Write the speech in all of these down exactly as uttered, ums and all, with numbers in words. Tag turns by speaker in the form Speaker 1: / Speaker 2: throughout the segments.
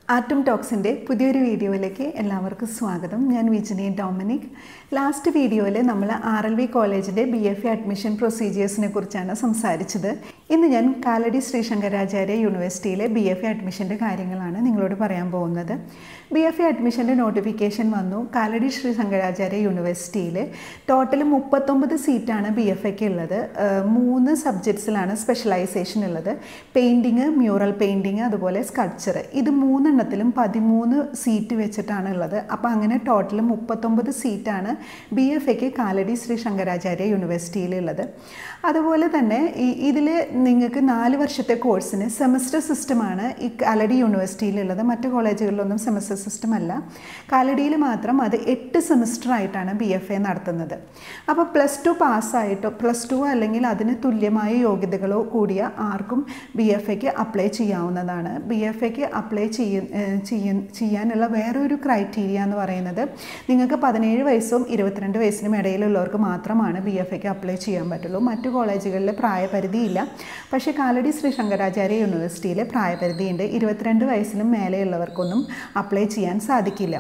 Speaker 1: Atom Talksന്റെ പുതിയൊരു വീഡിയോയിലേക്ക് എല്ലാവർക്കും സ്വാഗതം. ഞാൻ വിജനി ഡൊമിനിക്. ലാസ്റ്റ് വീഡിയോയിൽ നമ്മൾ ആർ എൽ വി കോളേജിന്റെ ബി എഫ് എ അഡ്മിഷൻ പ്രൊസീജിയേഴ്സിനെ കുറിച്ചാണ് സംസാരിച്ചത്. ഇന്ന് ഞാൻ കാലടി ശ്രീ ശങ്കരാചാര്യ യൂണിവേഴ്സിറ്റിയിലെ ബി എഫ് എ അഡ്മിഷന്റെ കാര്യങ്ങളാണ് നിങ്ങളോട് പറയാൻ പോകുന്നത്. ബി എഫ് എ അഡ്മിഷന്റെ നോട്ടിഫിക്കേഷൻ വന്നു. കാലടി ശ്രീ ശങ്കരാചാര്യ യൂണിവേഴ്സിറ്റിയിൽ ടോട്ടൽ മുപ്പത്തൊമ്പത് സീറ്റാണ് ബി എഫ് എക്ക് ഉള്ളത്. മൂന്ന് സബ്ജക്ട്സിലാണ് സ്പെഷ്യലൈസേഷൻ ഉള്ളത്. പെയിൻറ്റിങ്, മ്യൂറൽ പെയിൻറ്റിങ്, അതുപോലെ സ്കൾപ്ചർ. ഇത് മൂന്നെണ്ണത്തിലും പതിമൂന്ന് സീറ്റ് വെച്ചിട്ടാണ് ഉള്ളത്. അപ്പോൾ അങ്ങനെ ടോട്ടൽ മുപ്പത്തൊമ്പത് സീറ്റാണ് ബി എഫ് എക്ക് കാലടി ശ്രീ ശങ്കരാചാര്യ യൂണിവേഴ്സിറ്റിയിലുള്ളത്. അതുപോലെ തന്നെ ഈ ഇതിൽ നിങ്ങൾക്ക് നാല് വർഷത്തെ കോഴ്സിന് സെമസ്റ്റർ സിസ്റ്റമാണ് ഈ കാലടി യൂണിവേഴ്സിറ്റിയിലുള്ളത്. മറ്റ് കോളേജുകളിലൊന്നും സെമസ്റ്റർ സിസ്റ്റം അല്ല. കാലടിയിൽ മാത്രം അത് എട്ട് സെമസ്റ്റർ ആയിട്ടാണ് ബി എഫ് എ നടത്തുന്നത്. അപ്പോൾ പ്ലസ് ടു പാസ്സായിട്ടോ പ്ലസ് ടു അല്ലെങ്കിൽ അതിന് തുല്യമായ യോഗ്യതകളോ കൂടിയ ആർക്കും ബി എഫ് എക്ക് അപ്ലൈ ചെയ്യാവുന്നതാണ്. ബി എഫ് എക്ക് അപ്ലൈ ചെയ്യ ചെയ്യാനുള്ള വേറൊരു ക്രൈറ്റീരിയ എന്ന് പറയുന്നത് നിങ്ങൾക്ക് പതിനേഴ് വയസ്സും ഇരുപത്തിരണ്ട് വയസ്സിനും ഇടയിലുള്ളവർക്ക് മാത്രമാണ് ബി എഫ് എക്ക് അപ്ലൈ ചെയ്യാൻ പറ്റുള്ളൂ. മറ്റു കോളേജുകളിൽ പ്രായപരിധിയില്ല. പക്ഷേ കാലടി ശ്രീ ശങ്കരാചാര്യ യൂണിവേഴ്സിറ്റിയിലെ പ്രായപരിധിയുണ്ട്. ഇരുപത്തിരണ്ട് വയസ്സിനും മേലെയുള്ളവർക്കൊന്നും അപ്ലൈ ചെയ്യാൻ സാധിക്കില്ല.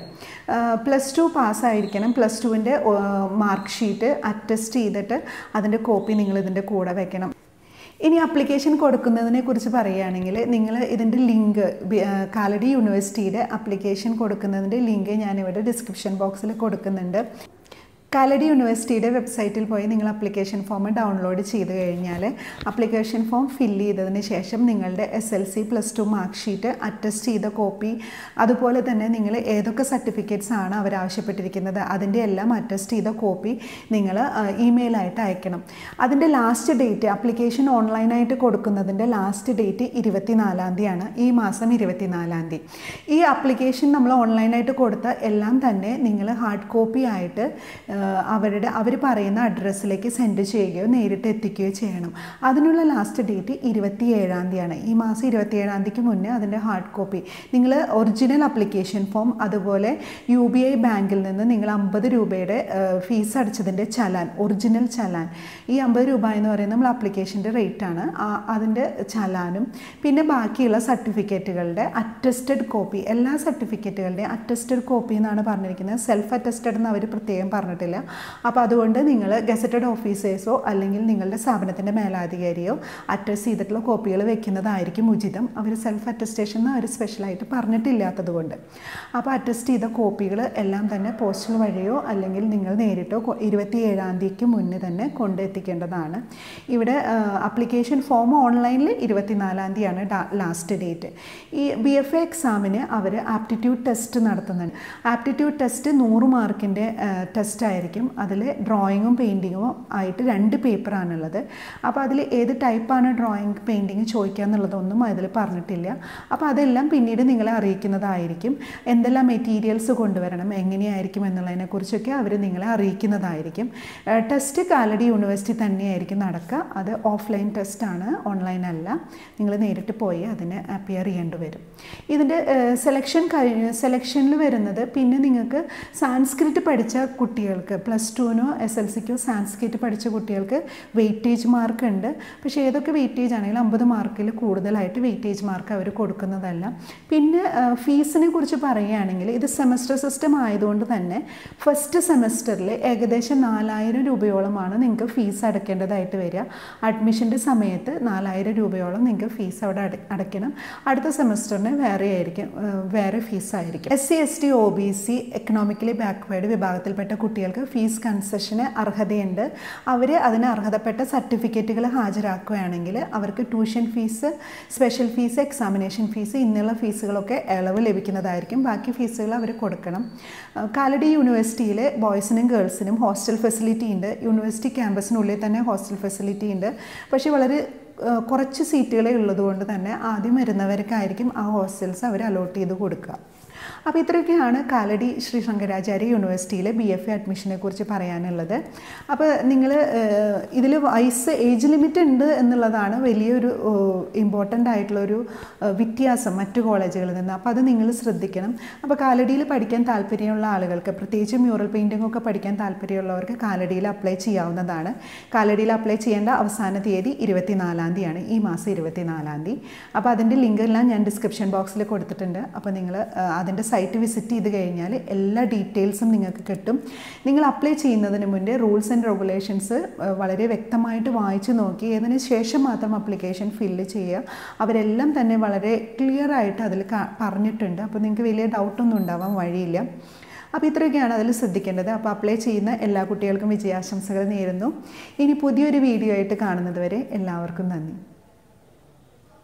Speaker 1: പ്ലസ് ടു പാസ്സായിരിക്കണം. പ്ലസ് ടുവിൻ്റെ മാർക്ക് ഷീറ്റ് അറ്റസ്റ്റ് ചെയ്തിട്ട് അതിൻ്റെ കോപ്പി നിങ്ങൾ ഇതിൻ്റെ കൂടെ വെക്കണം. ഇനി അപ്ലിക്കേഷൻ കൊടുക്കുന്നതിനെ കുറിച്ച് പറയുകയാണെങ്കിൽ നിങ്ങൾ ഇതിൻ്റെ ലിങ്ക് കാലടി യൂണിവേഴ്സിറ്റിയുടെ അപ്ലിക്കേഷൻ കൊടുക്കുന്നതിൻ്റെ ലിങ്ക് ഞാനിവിടെ ഡിസ്ക്രിപ്ഷൻ ബോക്സിൽ കൊടുക്കുന്നുണ്ട്. കാലടി യൂണിവേഴ്സിറ്റിയുടെ വെബ്സൈറ്റിൽ പോയി നിങ്ങൾ അപ്ലിക്കേഷൻ ഫോം ഡൗൺലോഡ് ചെയ്ത് കഴിഞ്ഞാൽ അപ്ലിക്കേഷൻ ഫോം ഫില്ല് ചെയ്തതിന് ശേഷം നിങ്ങളുടെ S L C plus two mark sheet attest ചെയ്ത കോപ്പി, അതുപോലെ തന്നെ നിങ്ങൾ ഏതൊക്കെ സർട്ടിഫിക്കറ്റ്സ് ആണ് അവർ ആവശ്യപ്പെട്ടിരിക്കുന്നത് അതിൻ്റെ എല്ലാം അറ്റസ്റ്റ് ചെയ്ത കോപ്പി നിങ്ങൾ ഇമെയിലായിട്ട് അയക്കണം. അതിൻ്റെ ലാസ്റ്റ് ഡേറ്റ് അപ്ലിക്കേഷൻ ഓൺലൈനായിട്ട് കൊടുക്കുന്നതിൻ്റെ ലാസ്റ്റ് ഡേറ്റ് ഇരുപത്തിനാലാം തീയതിയാണ്. ഈ മാസം ഇരുപത്തിനാലാം തീയതി. ഈ അപ്ലിക്കേഷൻ നമ്മൾ ഓൺലൈനായിട്ട് കൊടുത്ത എല്ലാം തന്നെ നിങ്ങൾ ഹാർഡ് കോപ്പി ആയിട്ട് അവരുടെ അവർ പറയുന്ന അഡ്രസ്സിലേക്ക് സെൻഡ് ചെയ്യുകയോ നേരിട്ട് എത്തിക്കുകയോ ചെയ്യണം. അതിനുള്ള ലാസ്റ്റ് ഡേറ്റ് ഇരുപത്തിയേഴാം തീയതിയാണ്. ഈ മാസം ഇരുപത്തിയേഴാം തീയതിക്ക് മുന്നേ അതിൻ്റെ ഹാർഡ് കോപ്പി നിങ്ങൾ ഒറിജിനൽ അപ്ലിക്കേഷൻ ഫോം, അതുപോലെ യു ബി ഐ ബാങ്കിൽ നിന്ന് നിങ്ങൾ അമ്പത് രൂപയുടെ ഫീസ് അടച്ചതിൻ്റെ ചലാൻ, ഒറിജിനൽ ചലാൻ, ഈ അമ്പത് രൂപ എന്ന് പറയുന്നത് നമ്മൾ അപ്ലിക്കേഷൻ്റെ റേറ്റാണ്, അതിൻ്റെ ചലാനും പിന്നെ ബാക്കിയുള്ള സർട്ടിഫിക്കറ്റുകളുടെ അറ്റസ്റ്റഡ് കോപ്പി, എല്ലാ സർട്ടിഫിക്കറ്റുകളുടെയും അറ്റസ്റ്റഡ് കോപ്പി എന്നാണ് പറഞ്ഞിരിക്കുന്നത്. സെൽഫ് അറ്റസ്റ്റഡ് എന്ന് അവർ പ്രത്യേകം പറഞ്ഞിട്ടില്ല. അപ്പോൾ അതുകൊണ്ട് നിങ്ങൾ ഗസറ്റഡ് ഓഫീസേഴ്സോ അല്ലെങ്കിൽ നിങ്ങളുടെ സ്ഥാപനത്തിൻ്റെ മേലധികാരിയോ അറ്റസ്റ്റ് ചെയ്തിട്ടുള്ള കോപ്പികൾ വെക്കുന്നതായിരിക്കും ഉചിതം. അവർ സെൽഫ് അറ്റസ്റ്റേഷൻ എന്ന് അവർ സ്പെഷ്യലായിട്ട് പറഞ്ഞിട്ടില്ലാത്തത് കൊണ്ട്. അപ്പോൾ അറ്റസ്റ്റ് ചെയ്ത കോപ്പികൾ എല്ലാം തന്നെ പോസ്റ്റൽ വഴിയോ അല്ലെങ്കിൽ നിങ്ങൾ നേരിട്ടോ ഇരുപത്തിയേഴാം തീയതിക്ക് മുന്നേ തന്നെ കൊണ്ടെത്തിക്കേണ്ടതാണ്. ഇവിടെ അപ്ലിക്കേഷൻ ഫോം ഓൺലൈനിൽ ഇരുപത്തിനാലാം തീയതിയാണ് ലാസ്റ്റ് ഡേറ്റ്. ഈ ബി എഫ് എ എക്സാമിന് അവർ ആപ്റ്റിറ്റ്യൂഡ് ടെസ്റ്റ് നടത്തുന്നുണ്ട്. ആപ്റ്റിറ്റ്യൂഡ് ടെസ്റ്റ് നൂറ് മാർക്കിൻ്റെ ടെസ്റ്റ് ആയിരിക്കും. അതിൽ ഡ്രോയിങ്ങും പെയിൻറ്റിങ്ങും ആയിട്ട് രണ്ട് പേപ്പറാണുള്ളത്. അപ്പോൾ അതിൽ ഏത് ടൈപ്പാണ് ഡ്രോയിങ് പെയിൻറ്റിങ് ചോദിക്കുക എന്നുള്ളതൊന്നും അതിൽ പറഞ്ഞിട്ടില്ല. അപ്പോൾ അതെല്ലാം പിന്നീട് നിങ്ങളെ അറിയിക്കുന്നതായിരിക്കും. എന്തെല്ലാം മെറ്റീരിയൽസ് കൊണ്ടുവരണം, എങ്ങനെയായിരിക്കും എന്നുള്ളതിനെക്കുറിച്ചൊക്കെ അവർ നിങ്ങളെ അറിയിക്കുന്നതായിരിക്കും. ടെസ്റ്റ് കാലടി യൂണിവേഴ്സിറ്റി തന്നെയായിരിക്കും നടക്കുക. അത് ഓഫ്ലൈൻ ടെസ്റ്റാണ്, ഓൺലൈൻ അല്ല. നിങ്ങൾ നേരിട്ട് പോയി അതിന് അപ്പിയർ ചെയ്യേണ്ടി വരും. ഇതിൻ്റെ സെലക്ഷൻ കഴിഞ്ഞ് സെലക്ഷനിൽ വരുന്നത് പിന്നെ നിങ്ങൾക്ക് സാൻസ്ക്രിറ്റ് പഠിച്ച കുട്ടികൾക്ക്, പ്ലസ് ടുവിനോ എസ് എൽ സിക്കോ സാൻസ്ക്രിറ്റ് പഠിച്ച കുട്ടികൾക്ക് വെയിറ്റേജ് മാർക്ക് ഉണ്ട്. പക്ഷേ ഏതൊക്കെ വെയിറ്റേജ് ആണെങ്കിലും അമ്പത് മാർക്കിൽ കൂടുതലായിട്ട് വെയിറ്റേജ് മാർക്ക് അവർ കൊടുക്കുന്നതല്ല. പിന്നെ ഫീസിനെ കുറിച്ച് പറയുകയാണെങ്കിൽ ഇത് സെമസ്റ്റർ സിസ്റ്റം ആയതുകൊണ്ട് തന്നെ ഫസ്റ്റ് സെമസ്റ്ററിൽ ഏകദേശം നാലായിരം രൂപയോളമാണ് നിങ്ങൾക്ക് ഫീസ് അടയ്ക്കേണ്ടതായിട്ട് വരിക. അഡ്മിഷൻ്റെ സമയത്ത് നാലായിരം രൂപയോളം നിങ്ങൾക്ക് ഫീസ് അവിടെ അടയ്ക്കണം. അടുത്ത സെമസ്റ്ററിന് വേറെ ആയിരിക്കും, വേറെ ഫീസായിരിക്കും. S C S T O B C economically backward വിഭാഗത്തിൽപ്പെട്ട കുട്ടികൾക്ക് ഫീസ് കൺസെഷന് അർഹതയുണ്ട്. അവർ അതിന് അർഹതപ്പെട്ട സർട്ടിഫിക്കറ്റുകൾ ഹാജരാക്കുകയാണെങ്കിൽ അവർക്ക് tuition fees, special fees, examination fees ഇന്നുള്ള ഫീസുകളൊക്കെ ഇളവ് ലഭിക്കുന്നതായിരിക്കും. ബാക്കി ഫീസുകൾ അവർ കൊടുക്കണം. കാലടി യൂണിവേഴ്സിറ്റിയിൽ ബോയ്സിനും ഗേൾസിനും ഹോസ്റ്റൽ ഫെസിലിറ്റി ഉണ്ട്. യൂണിവേഴ്സിറ്റി ക്യാമ്പസിനുള്ളിൽ തന്നെ ഹോസ്റ്റൽ ഫെസിലിറ്റി ഉണ്ട്. പക്ഷേ വളരെ കുറച്ച് സീറ്റുകളെ ഉള്ളതുകൊണ്ട് തന്നെ ആദ്യം വരുന്നവർക്കായിരിക്കും ആ ഹോസ്റ്റൽസ് അവർ അലോട്ട് ചെയ്ത് കൊടുക്കുക. അപ്പോൾ ഇത്രയൊക്കെയാണ് കാലടി ശ്രീ ശങ്കരാചാര്യ യൂണിവേഴ്സിറ്റിയിലെ ബി എഫ് എ അഡ്മിഷനെ കുറിച്ച് പറയാനുള്ളത്. അപ്പോൾ നിങ്ങൾ ഇതിൽ വയസ്സ് ഏജ് ലിമിറ്റ് ഉണ്ട് എന്നുള്ളതാണ് വലിയൊരു ഇമ്പോർട്ടൻ്റ് ആയിട്ടുള്ളൊരു വ്യത്യാസം മറ്റു കോളേജുകളിൽ നിന്ന്. അപ്പോൾ അത് നിങ്ങൾ ശ്രദ്ധിക്കണം. അപ്പോൾ കാലടിയിൽ പഠിക്കാൻ താല്പര്യമുള്ള ആളുകൾക്ക്, പ്രത്യേകിച്ച് മ്യൂറൽ പെയിൻറ്റിംഗ് ഒക്കെ പഠിക്കാൻ താല്പര്യമുള്ളവർക്ക് കാലടിയിൽ അപ്ലൈ ചെയ്യാവുന്നതാണ്. കാലടിയിൽ അപ്ലൈ ചെയ്യേണ്ട അവസാന തീയതി ഇരുപത്തിനാലാം തീയതിയാണ്, ഈ മാസം ഇരുപത്തിനാലാം തീയതി. അപ്പോൾ അതിൻ്റെ ലിങ്ക് എല്ലാം ഞാൻ ഡിസ്ക്രിപ്ഷൻ ബോക്സിൽ കൊടുത്തിട്ടുണ്ട്. അപ്പോൾ നിങ്ങൾ അതിൻ്റെ സൈറ്റ് വിസിറ്റ് ചെയ്ത് കഴിഞ്ഞാൽ എല്ലാ ഡീറ്റെയിൽസും നിങ്ങൾക്ക് കിട്ടും. നിങ്ങൾ അപ്ലൈ ചെയ്യുന്നതിന് മുന്നേ റൂൾസ് ആൻഡ് റെഗുലേഷൻസ് വളരെ വ്യക്തമായിട്ട് വായിച്ച് നോക്കി അതിന് ശേഷം മാത്രം അപ്ലിക്കേഷൻ ഫില്ല് ചെയ്യുക. അവരെല്ലാം തന്നെ വളരെ ക്ലിയർ ആയിട്ട് അതിൽ പറഞ്ഞിട്ടുണ്ട്. അപ്പോൾ നിങ്ങൾക്ക് വലിയ ഡൗട്ടൊന്നും ഉണ്ടാവാൻ വഴിയില്ല. അപ്പോൾ ഇത്രയൊക്കെയാണ് അതിൽ ശ്രദ്ധിക്കേണ്ടത്. അപ്പോൾ അപ്ലൈ ചെയ്യുന്ന എല്ലാ കുട്ടികൾക്കും വിജയാശംസകൾ നേരുന്നു. ഇനി പുതിയൊരു വീഡിയോ ആയിട്ട് കാണുന്നത് വരെ എല്ലാവർക്കും നന്ദി.